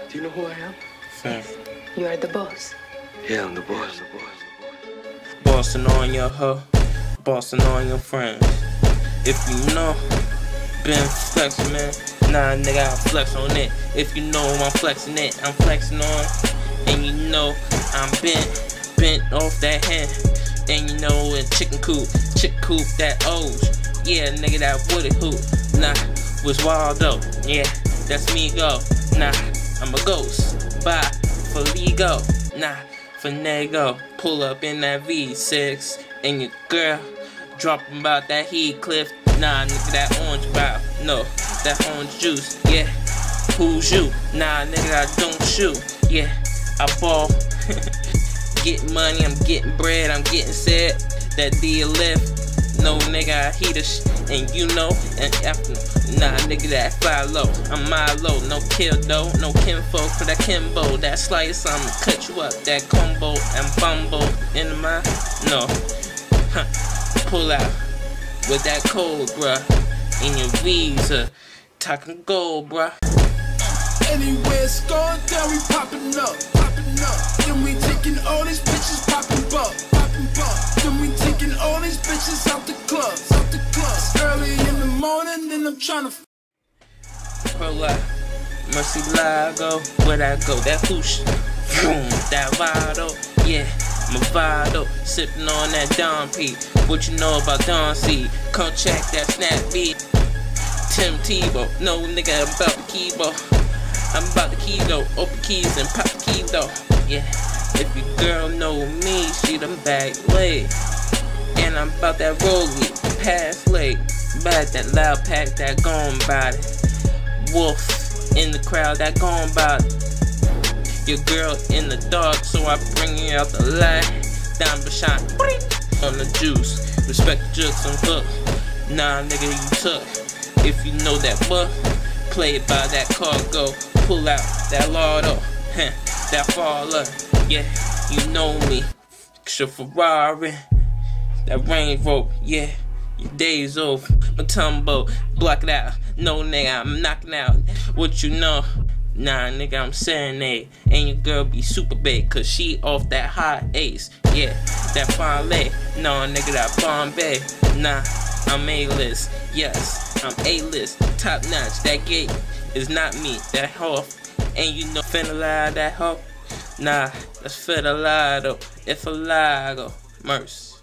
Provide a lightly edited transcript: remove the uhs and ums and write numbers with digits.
Do you know who I am? Yes. You are the boss. Yeah, I'm the boss. Bossing on your hoe, bossing on your friends. If you know, been flexing, man. Nah, nigga, I flex on it. If you know I'm flexing it, I'm flexing on. And you know I'm bent off that hand. And you know in chicken coop that O's. Yeah, nigga, that wooded hoop. Nah, was wild though. Yeah, that's me go. Nah, I'm a ghost. Bye for Lego. Nah, for Nego. Pull up in that V6 and your girl dropping about that heat cliff. Nah, nigga, that orange vibe. No, that orange juice. Yeah, who's you? Nah, nigga, I don't shoot. Yeah, I ball. Getting money, I'm getting bread, I'm getting set. That deal lift. No, nigga, I heat a and you know, and after, nah, nigga, that fly low. I'm my low, no kill though, no kinfolk for that Kimbo. That slice, I'ma cut you up, that combo, and bumbo in the mind. No, pull out with that cold, bruh. In your visa, talking gold, bruh. Anywhere it's going down, we popping up. Then we taking all these bitches popping buck. Then we taking all these bitches out the club. It's early in the morning and I'm trying to Pull up, Mercy Lago, where'd I go? That whoosh, boom, that Vado, yeah, Movado, sipping on that Don P. What you know about Don C? Come check that snap beat. Tim Tebow, no nigga, I'm about the keyboard. I'm about the key though, open keys and pop the key though. Yeah, if your girl know me, she done back leg. And I'm about that rollie, pass leg. About that loud pack, that gone body. Wolf in the crowd, that gone body. Your girl in the dark, so I bring you out the light. Down Bashan, on the juice. Respect the jokes and hook. Nah, nigga, you took. If you know that book, play it by that cargo. Pull out that lotto, that faller. Yeah, you know me. Your Ferrari, that Range Rover. Yeah, your days over. My tumbo, block it out. No nigga, I'm knocking out. What you know? Nah, nigga, I'm serenade. And your girl be super big, cause she off that high ace. Yeah, that fine leg. No, nigga, that Bombay. Nah, I'm A-list. Yes, I'm A-list. Top notch. That gate is not me. That hoff. And you know finna lie that hoe? Nah, that's finna lie though. If I lie, go. Mercy.